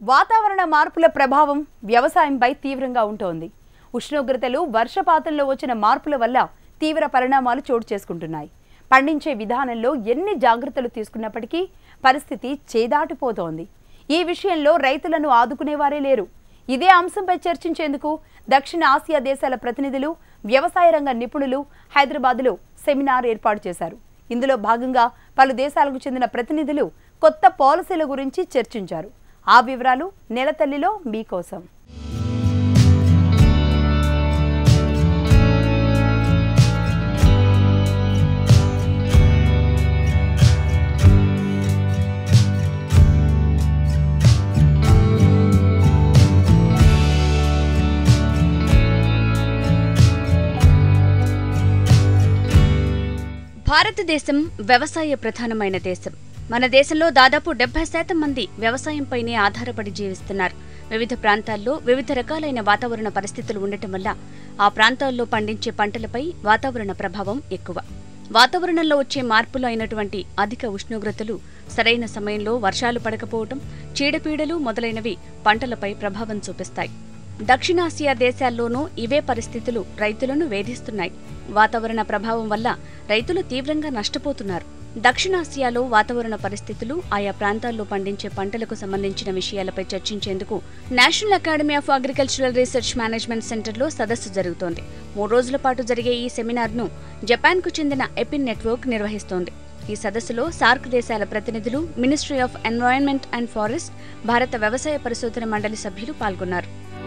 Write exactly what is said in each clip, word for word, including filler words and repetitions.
వాతావరణ మార్పుల ప్రభావం వ్యవసాయంపై తీవ్రంగా ఉంటోంది. ఉష్ణోగ్రతలు, వర్షపాతంలో వచ్చిన మార్పుల వల్ల తీవ్ర పరిణామాలు చోటు చేసుకుంటున్నాయి. పండించే విధానంలో ఎన్ని జాగ్రత్తలు తీసుకున్నప్పటికీ పరిస్థితి చేదాటిపోతోంది. ఈ విషయంలో రైతులను ఆదుకునేవారే లేరు. ఇదే అంశంపై చర్చించేందుకు దక్షిణ ఆసియా దేశాల ప్రతినిధులు, వ్యవసాయ రంగ నిపుణులు హైదరాబాద్లో సెమినార్ ఏర్పాటు చేశారు. ఇందులో భాగంగా పలు దేశాలకు చెందిన ప్రతినిధులు కొత్త పాలసీల గురించి చర్చించారు. ఆ వివరాలు నెలతల్లిలో మీకోసం. భారతదేశం వ్యవసాయ ప్రధానమైన దేశం. మన దేశంలో దాదాపు డెబ్బై శాతం మంది వ్యవసాయంపైనే ఆధారపడి జీవిస్తున్నారు. వివిధ ప్రాంతాల్లో వివిధ రకాలైన వాతావరణ పరిస్థితులు ఉండటం వల్ల ఆ ప్రాంతాల్లో పండించే పంటలపై వాతావరణ ప్రభావం ఎక్కువ. వాతావరణంలో వచ్చే మార్పులు అయినటువంటి అధిక ఉష్ణోగ్రతలు, సరైన సమయంలో వర్షాలు పడకపోవటం, చీడపీడలు మొదలైనవి పంటలపై ప్రభావం చూపిస్తాయి. దక్షిణాసియా దేశాల్లోనూ ఇవే పరిస్థితులు రైతులను వేధిస్తున్నాయి. వాతావరణ ప్రభావం వల్ల రైతులు తీవ్రంగా నష్టపోతున్నారు. దక్షిణాసియాలో వాతావరణ పరిస్థితులు, ఆయా ప్రాంతాల్లో పండించే పంటలకు సంబంధించిన విషయాలపై చర్చించేందుకు national academy of agricultural research management సెంటర్లో సదస్సు జరుగుతోంది. మూడు రోజుల పాటు జరిగే ఈ సెమినార్ను జపాన్కు చెందిన ఎపిన్ నెట్వర్క్ నిర్వహిస్తోంది. ఈ సదస్సులో సార్క్ దేశాల ప్రతినిధులు, ministry of environment and forest, భారత వ్యవసాయ పరిశోధన మండలి సభ్యులు పాల్గొన్నారు.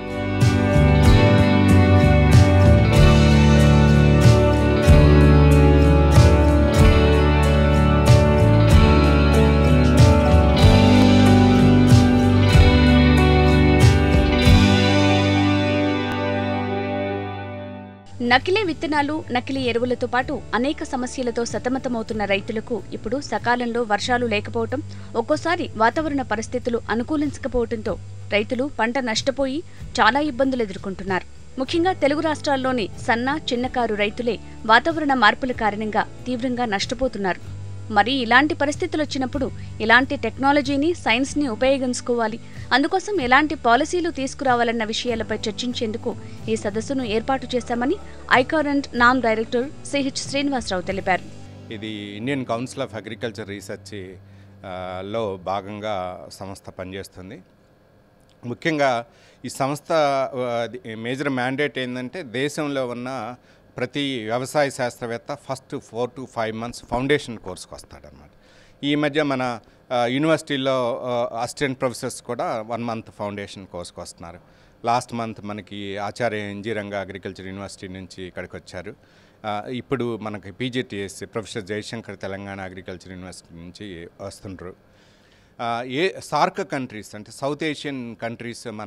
నకిలీ విత్తనాలు, నకిలీ ఎరువులతో పాటు అనేక సమస్యలతో సతమతమవుతున్న రైతులకు ఇప్పుడు సకాలంలో వర్షాలు లేకపోవటం, ఒక్కోసారి వాతావరణ పరిస్థితులు అనుకూలించకపోవడంతో రైతులు పంట నష్టపోయి చాలా ఇబ్బందులు ఎదుర్కొంటున్నారు. ముఖ్యంగా తెలుగు రాష్ట్రాల్లోని సన్న, చిన్నకారు రైతులే వాతావరణ మార్పుల కారణంగా తీవ్రంగా నష్టపోతున్నారు. మరి ఇలాంటి పరిస్థితులు వచ్చినప్పుడు ఇలాంటి టెక్నాలజీని, సైన్స్ని ఉపయోగించుకోవాలి, అందుకోసం ఎలాంటి పాలసీలు తీసుకురావాలన్న విషయాలపై చర్చించేందుకు ఈ సదస్సును ఏర్పాటు చేశామని ఐకారెంట్ నామ్ డైరెక్టర్ సిహెచ్ శ్రీనివాసరావు తెలిపారు. ఇది Indian council of agriculture research లో భాగంగా సంస్థ పనిచేస్తుంది. ముఖ్యంగా ఈ సంస్థ మేజర్ మ్యాండేట్ ఏంటంటే, దేశంలో ఉన్న ప్రతి వ్యవసాయ శాస్త్రవేత్త first four to five months foundation కోర్స్కి వస్తాడనమాట. ఈ మధ్య మన యూనివర్సిటీలో అసిస్టెంట్ ప్రొఫెసర్స్ కూడా వన్ మంత్ ఫౌండేషన్ కోర్స్కి వస్తున్నారు. లాస్ట్ మంత్ మనకి Acharya NG Ranga agriculture university నుంచి ఇక్కడికి వచ్చారు. ఇప్పుడు మనకి PGTS professor Jayashankar Telangana agriculture university నుంచి వస్తుండ్రు. ఏ సార్క్ కంట్రీస్ అంటే సౌత్ ఏషియన్ కంట్రీస్, మన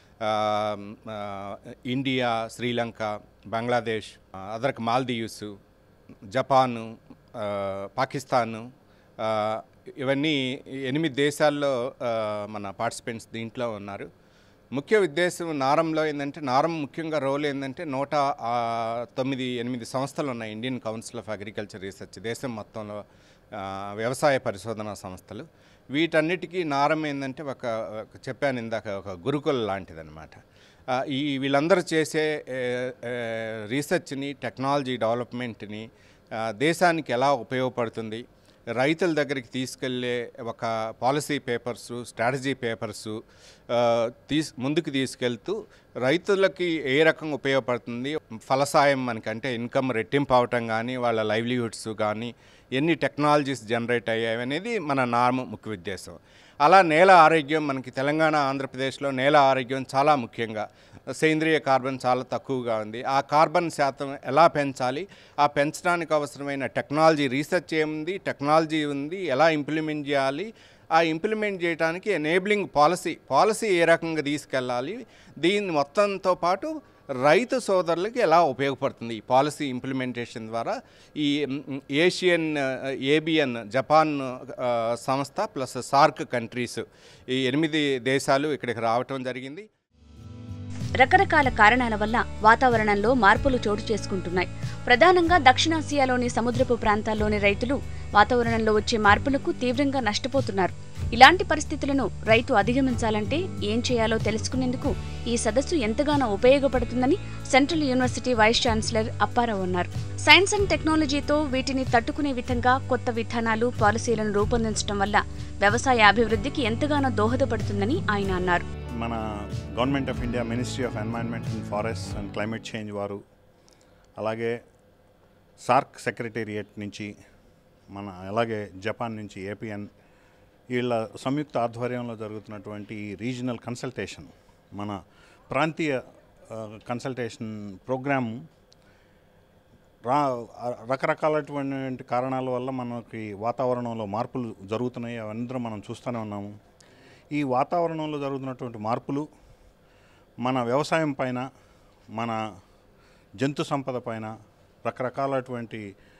India, Sri Lanka, Bangladesh, other Maldives, Japan, Pakistan, ఇవన్నీ ఎనిమిది దేశాల్లో మన పార్టిసిపెంట్స్ దీంట్లో ఉన్నారు. ముఖ్య ఉద్దేశం నారంలో ఏంటంటే, నారం ముఖ్యంగా రోల్ ఏంటంటే, నూట తొమ్మిది ఎనిమిది సంస్థలు ఉన్నాయి Indian council of agriculture research, దేశం మొత్తంలో వ్యవసాయ పరిశోధన సంస్థలు. వీటన్నిటికీ నారం ఏంటంటే ఒక చెప్పాను ఇందాక, ఒక గురుకుల లాంటిదన్నమాట. ఈ వీళ్ళందరూ చేసే రీసెర్చ్ని, టెక్నాలజీ డెవలప్మెంట్ని దేశానికి ఎలా ఉపయోగపడుతుంది, రైతుల దగ్గరికి తీసుకెళ్లే ఒక పాలసీ పేపర్సు, స్ట్రాటజీ పేపర్సు తీసు ముందుకు తీసుకెళ్తూ రైతులకి ఏ రకంగా ఉపయోగపడుతుంది, ఫలసాయం మనకంటే ఇన్కమ్ రెట్టింపు అవటం కానీ, వాళ్ళ లైవ్లీహుడ్స్ కానీ ఎన్ని టెక్నాలజీస్ జనరేట్ అయ్యాయి అనేది మన నార్మ్ ముఖ్య ఉద్దేశం. అలా నేల ఆరోగ్యం, మనకి తెలంగాణ, ఆంధ్రప్రదేశ్లో నేల ఆరోగ్యం చాలా ముఖ్యంగా, సేంద్రియ కార్బన్ చాలా తక్కువగా ఉంది. ఆ కార్బన్ శాతం ఎలా పెంచాలి, ఆ పెంచడానికి అవసరమైన టెక్నాలజీ రీసెర్చ్ ఏముంది, టెక్నాలజీ ఉంది, ఎలా ఇంప్లిమెంట్ చేయాలి, ఆ ఇంప్లిమెంట్ చేయడానికి ఎనేబులింగ్ పాలసీ పాలసీ ఏ రకంగా తీసుకెళ్ళాలి, దీని మొత్తంతో పాటు రైతు సోదరులకి ఎలా ఉపయోగపడుతుంది ఈ పాలసీ ఇంప్లిమెంటేషన్ ద్వారా. ఈ ఏషియన్ ఏబిఎన్ జపాన్ సంస్థ ప్లస్ సార్క్ కంట్రీస్, ఈ ఎనిమిది దేశాలు ఇక్కడికి రావటం జరిగింది. రకరకాల కారణాల వల్ల వాతావరణంలో మార్పులు చోటు చేసుకుంటున్నాయి. ప్రధానంగా దక్షిణాసియాలోని సముద్రపు ప్రాంతాల్లోని రైతులు వాతావరణంలో వచ్చే మార్పులకు తీవ్రంగా నష్టపోతున్నారు. ఇలాంటి పరిస్థితులను రైతు అధిగమించాలంటే ఏం చేయాలో తెలుసుకునేందుకు ఈ సదస్సు ఎంతగానో ఉపయోగపడుతుందని central university vice chancellor Apparao అన్నారు. సైన్స్ అండ్ టెక్నాలజీతో వీటిని తట్టుకునే విధంగా కొత్త విధానాలు, పాలసీలను రూపొందించడం వల్ల వ్యవసాయ అభివృద్ధికి ఎంతగానో దోహదపడుతుందని ఆయన అన్నారు. మన government of India ministry of environment and forest and climate change వారు, అలాగే సార్క్ సెక్రటేరియట్ నుంచి, మన అలాగే జపాన్ నుంచి ఏపీఎన్, వీళ్ళ సంయుక్త ఆధ్వర్యంలో జరుగుతున్నటువంటి రీజనల్ కన్సల్టేషన్, మన ప్రాంతీయ కన్సల్టేషన్ ప్రోగ్రాము రా రకరకాలటువంటి కారణాల వల్ల మనకి వాతావరణంలో మార్పులు జరుగుతున్నాయి. అవన్నీ మనం చూస్తూనే ఉన్నాము. ఈ వాతావరణంలో జరుగుతున్నటువంటి మార్పులు మన వ్యవసాయం పైన, మన జంతు సంపద పైన రకరకాలటువంటి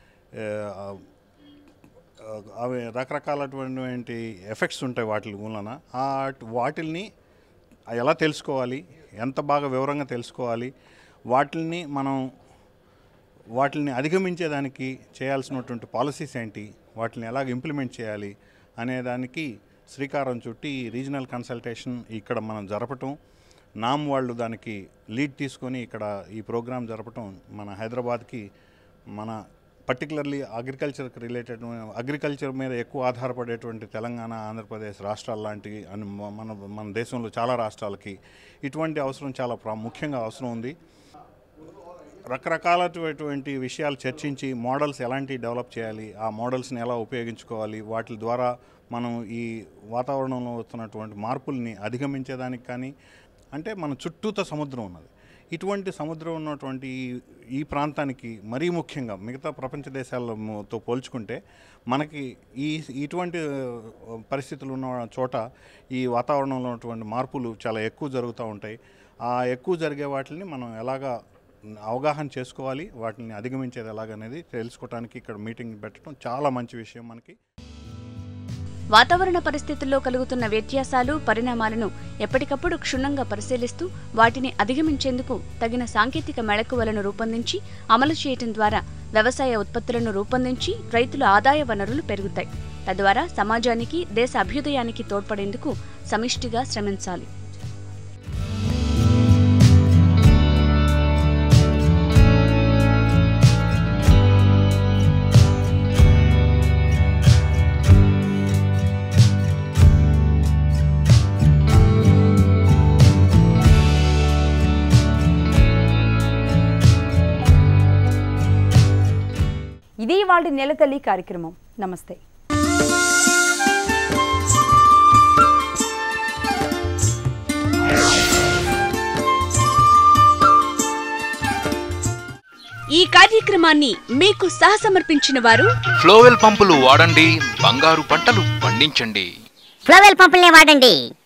అవి రకరకాలటువంటి ఎఫెక్ట్స్ ఉంటాయి వాటి మూలన. వాటిల్ని ఎలా తెలుసుకోవాలి, ఎంత బాగా వివరంగా తెలుసుకోవాలి, వాటిని మనం వాటిని అధిగమించేదానికి చేయాల్సినటువంటి పాలసీస్ ఏంటి, వాటిని ఎలాగ ఇంప్లిమెంట్ చేయాలి అనేదానికి శ్రీకారం చుట్టి రీజనల్ కన్సల్టేషన్ ఇక్కడ మనం జరపటం, నామ్ వాళ్ళు దానికి లీడ్ తీసుకొని ఇక్కడ ఈ ప్రోగ్రాం జరపటం మన హైదరాబాద్కి, మన పర్టికులర్లీ అగ్రికల్చర్కి రిలేటెడ్ అగ్రికల్చర్ మీద ఎక్కువ ఆధారపడేటువంటి తెలంగాణ, ఆంధ్రప్రదేశ్ రాష్ట్రాల లాంటివి అని మన మన దేశంలో చాలా రాష్ట్రాలకి ఇటువంటి అవసరం చాలా ప్రా ముఖ్యంగా అవసరం ఉంది. రకరకాలటువంటి విషయాలు చర్చించి మోడల్స్ ఎలాంటి డెవలప్ చేయాలి, ఆ మోడల్స్ని ఎలా ఉపయోగించుకోవాలి, వాటి ద్వారా మనం ఈ వాతావరణంలో వస్తున్నటువంటి మార్పుల్ని అధిగమించేదానికి కానీ, అంటే మన చుట్టూతో సముద్రం ఉన్నది. ఇటువంటి సముద్రం ఉన్నటువంటి ఈ ప్రాంతానికి మరీ ముఖ్యంగా మిగతా ప్రపంచ దేశాలతో పోల్చుకుంటే మనకి ఈ ఇటువంటి పరిస్థితులు ఉన్న చోట ఈ వాతావరణంలో ఉన్నటువంటి మార్పులు చాలా ఎక్కువ జరుగుతూ ఉంటాయి. ఆ ఎక్కువ జరిగే వాటిని మనం ఎలాగా అవగాహన చేసుకోవాలి, వాటిని అధిగమించేది ఎలాగనేది తెలుసుకోవడానికి ఇక్కడ మీటింగ్ పెట్టడం చాలా మంచి విషయం మనకి. వాతావరణ పరిస్థితుల్లో కలుగుతున్న వ్యత్యాసాలు, పరిణామాలను ఎప్పటికప్పుడు క్షుణ్ణంగా పరిశీలిస్తూ వాటిని అధిగమించేందుకు తగిన సాంకేతిక మెళకువలను రూపొందించి అమలు చేయటం ద్వారా వ్యవసాయ ఉత్పత్తులను రూపొందించి రైతుల ఆదాయ వనరులు పెరుగుతాయి. తద్వారా సమాజానికి, దేశ అభ్యుదయానికి తోడ్పడేందుకు సమిష్టిగా శ్రమించాలి. ఇది ఇవాళ నెలతల్లి కార్యక్రమం. నమస్తే. ఈ కార్యక్రమాన్ని మీకు సహసమర్పించిన వారు ఫ్లోవెల్ పంపులు వాడండి, బంగారు పంటలు పండించండి. ఫ్లోవెల్ పంపుల్ని వాడండి.